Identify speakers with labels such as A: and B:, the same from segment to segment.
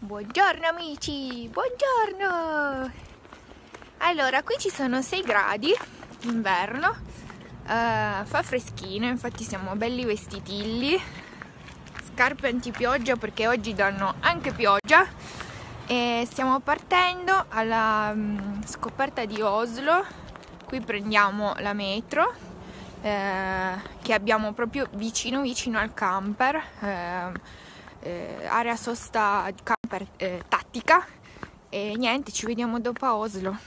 A: Buongiorno amici, buongiorno! Allora, qui ci sono 6 gradi, inverno, fa freschino, infatti siamo belli vestitilli, scarpe antipioggia perché oggi danno anche pioggia e stiamo partendo alla scoperta di Oslo. Qui prendiamo la metro che abbiamo proprio vicino al camper, area sosta camper tattica, e niente, ci vediamo dopo a Oslo.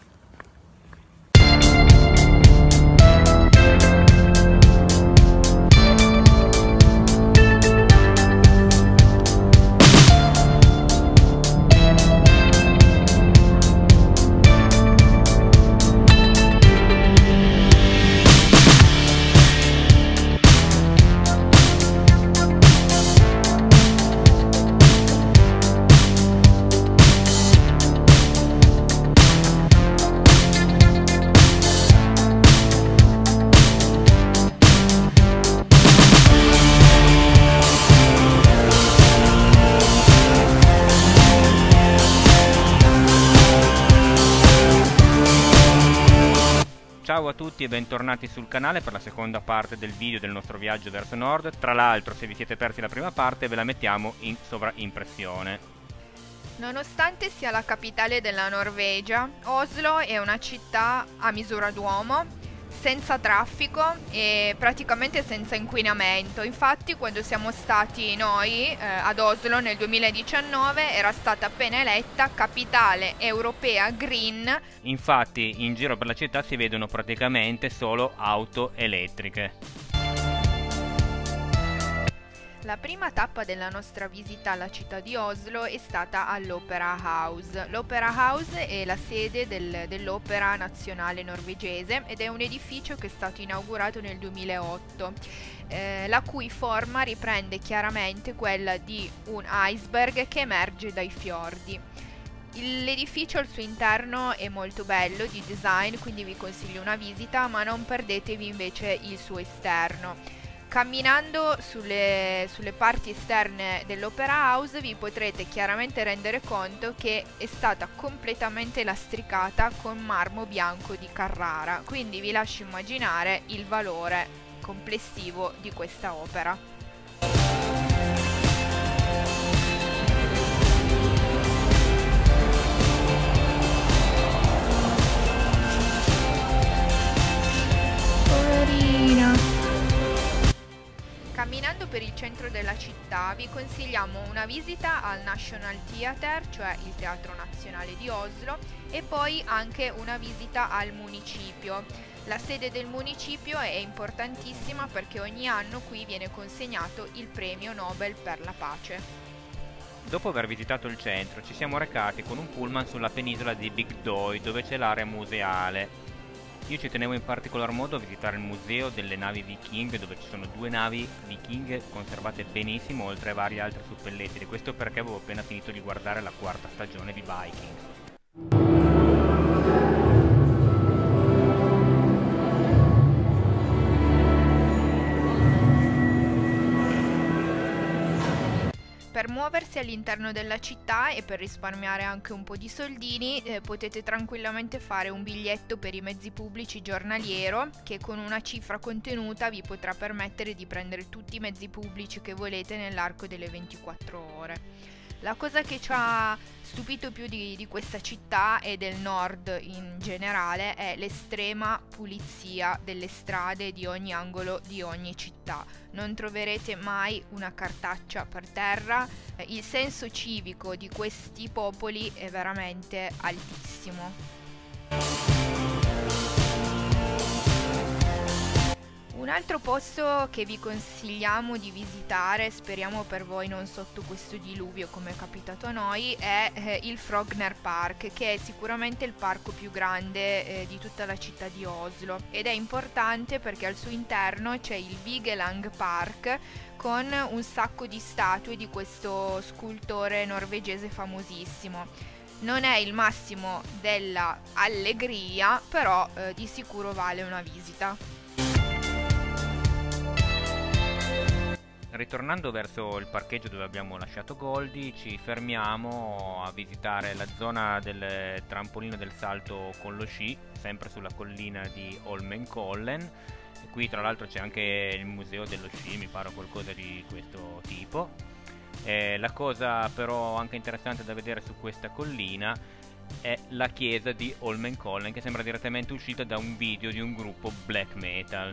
B: Ciao a tutti e bentornati sul canale per la seconda parte del video del nostro viaggio verso nord. Tra l'altro, se vi siete persi la prima parte, ve la mettiamo in sovraimpressione.
A: Nonostante sia la capitale della Norvegia, Oslo è una città a misura d'uomo, senza traffico e praticamente senza inquinamento. Infatti, quando siamo stati noi ad Oslo nel 2019 era stata appena eletta capitale europea green.
B: Infatti in giro per la città si vedono praticamente solo auto elettriche.
A: La prima tappa della nostra visita alla città di Oslo è stata all'Opera House. L'Opera House è la sede dell'Opera Nazionale Norvegese ed è un edificio che è stato inaugurato nel 2008, la cui forma riprende chiaramente quella di un iceberg che emerge dai fiordi. L'edificio al suo interno è molto bello di design, quindi vi consiglio una visita, ma non perdetevi invece il suo esterno. Camminando sulle parti esterne dell'Opera House vi potrete chiaramente rendere conto che è stata completamente lastricata con marmo bianco di Carrara, quindi vi lascio immaginare il valore complessivo di questa opera. Camminando per il centro della città vi consigliamo una visita al National Theatre, cioè il Teatro Nazionale di Oslo, e poi anche una visita al municipio. La sede del municipio è importantissima perché ogni anno qui viene consegnato il premio Nobel per la pace.
B: Dopo aver visitato il centro ci siamo recati con un pullman sulla penisola di Big Døy, dove c'è l'area museale. Io ci tenevo in particolar modo a visitare il museo delle navi vichinghe, dove ci sono 2 navi vichinghe conservate benissimo, oltre a varie altre suppellettili. Questo perché avevo appena finito di guardare la 4ª stagione di Vikings.
A: Per muoversi all'interno della città e per risparmiare anche un po' di soldini potete tranquillamente fare un biglietto per i mezzi pubblici giornaliero, che con una cifra contenuta vi potrà permettere di prendere tutti i mezzi pubblici che volete nell'arco delle 24 ore. La cosa che ci ha stupito più di questa città e del nord in generale è l'estrema pulizia delle strade di ogni angolo di ogni città. Non troverete mai una cartaccia per terra, il senso civico di questi popoli è veramente altissimo. Un altro posto che vi consigliamo di visitare, speriamo per voi non sotto questo diluvio come è capitato a noi, è il Frogner Park, che è sicuramente il parco più grande di tutta la città di Oslo, ed è importante perché al suo interno c'è il Vigeland Park con un sacco di statue di questo scultore norvegese famosissimo. Non è il massimo della allegria, però di sicuro vale una visita.
B: Ritornando verso il parcheggio dove abbiamo lasciato Goldie, ci fermiamo a visitare la zona del trampolino del salto con lo sci, sempre sulla collina di Holmenkollen. E qui tra l'altro c'è anche il museo dello sci, mi pare qualcosa di questo tipo. La cosa però anche interessante da vedere su questa collina è la chiesa di Holmenkollen, che sembra direttamente uscita da un video di un gruppo black metal.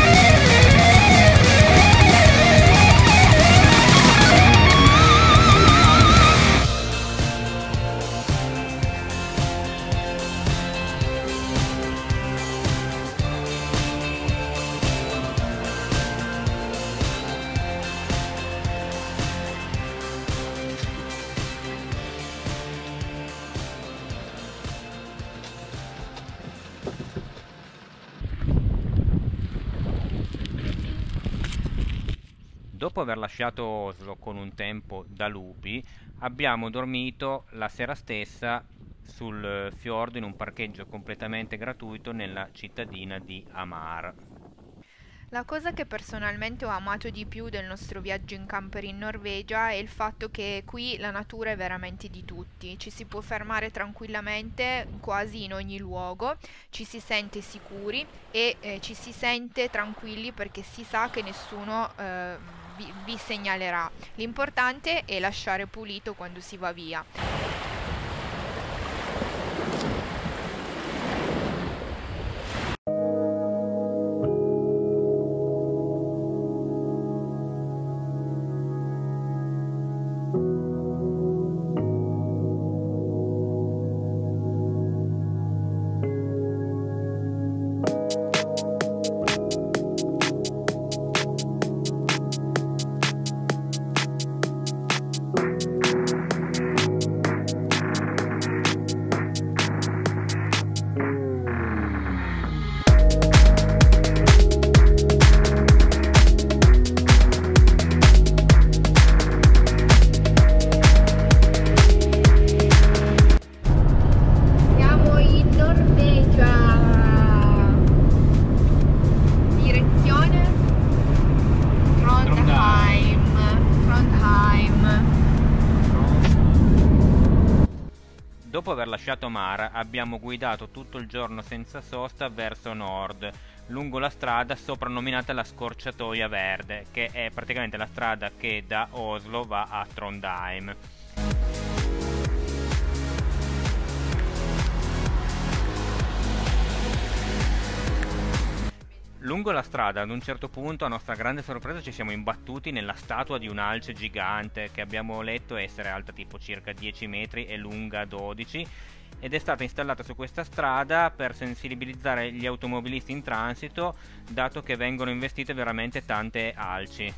B: Dopo aver lasciato Oslo con un tempo da lupi, abbiamo dormito la sera stessa sul fiordo in un parcheggio completamente gratuito nella cittadina di Hamar.
A: La cosa che personalmente ho amato di più del nostro viaggio in camper in Norvegia è il fatto che qui la natura è veramente di tutti, ci si può fermare tranquillamente quasi in ogni luogo, ci si sente sicuri e ci si sente tranquilli perché si sa che nessuno vi segnalerà. L'importante è lasciare pulito quando si va via.
B: Dopo aver lasciato Hamar abbiamo guidato tutto il giorno senza sosta verso nord, lungo la strada soprannominata la Scorciatoia Verde, che è praticamente la strada che da Oslo va a Trondheim. Lungo la strada, ad un certo punto, a nostra grande sorpresa, ci siamo imbattuti nella statua di un'alce gigante che abbiamo letto essere alta tipo circa 10 metri e lunga 12, ed è stata installata su questa strada per sensibilizzare gli automobilisti in transito, dato che vengono investite veramente tante alci.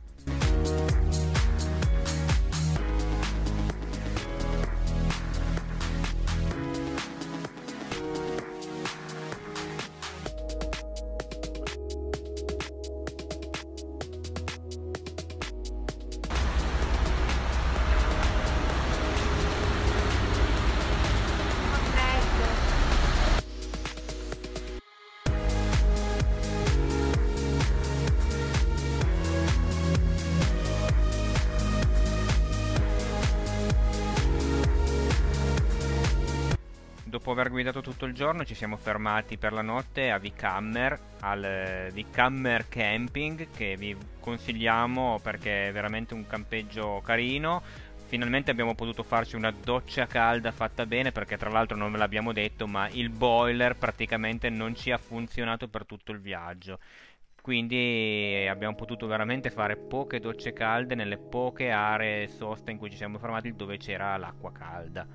B: Dopo aver guidato tutto il giorno ci siamo fermati per la notte a Vikhammer, al Vikhammer Camping, che vi consigliamo perché è veramente un campeggio carino. Finalmente abbiamo potuto farci una doccia calda fatta bene, perché tra l'altro non ve l'abbiamo detto, ma il boiler praticamente non ci ha funzionato per tutto il viaggio. Quindi abbiamo potuto veramente fare poche docce calde nelle poche aree sosta in cui ci siamo fermati, dove c'era l'acqua calda.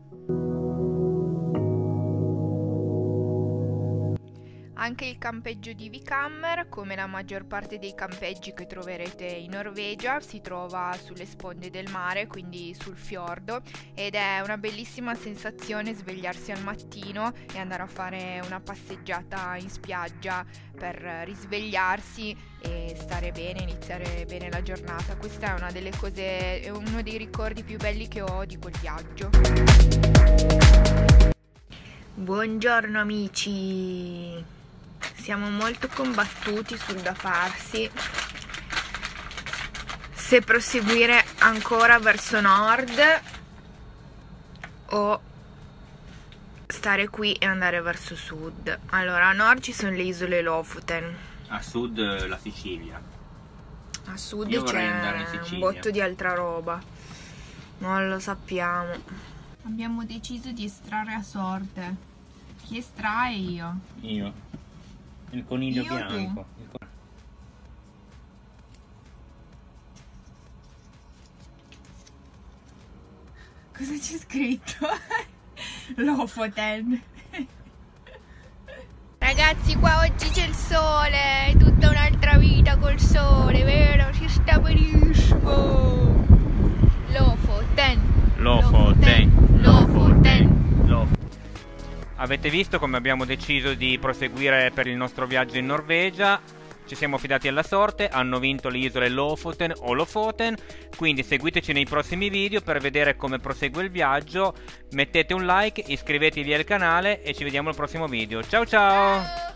A: Anche il campeggio di Vikhammer, come la maggior parte dei campeggi che troverete in Norvegia, si trova sulle sponde del mare, quindi sul fiordo, ed è una bellissima sensazione svegliarsi al mattino e andare a fare una passeggiata in spiaggia per risvegliarsi e stare bene, iniziare bene la giornata. Questa è una delle cose, è uno dei ricordi più belli che ho di quel viaggio. Buongiorno amici! Siamo molto combattuti sul da farsi se proseguire ancora verso nord o stare qui e andare verso sud. Allora, a nord ci sono le isole Lofoten,
B: A sud la Sicilia.
A: a sud
B: Io vorrei andare in
A: c'è un
B: Sicilia.
A: botto di altra roba, non lo sappiamo. Abbiamo deciso di estrarre a sorte. Chi estrae? Io.
B: Io. Il coniglio
A: Io o tu?
B: bianco.
A: Cosa c'è scritto? Lofoten. Ragazzi, qua oggi c'è il sole, è tutta un'altra vita col sole, vero? Si sta benissimo. Lofoten.
B: Lofoten.
A: Lofoten.
B: Avete visto come abbiamo deciso di proseguire per il nostro viaggio in Norvegia? Ci siamo affidati alla sorte, hanno vinto le isole Lofoten o Lofoten, quindi seguiteci nei prossimi video per vedere come prosegue il viaggio, mettete un like, iscrivetevi al canale e ci vediamo al prossimo video. Ciao ciao!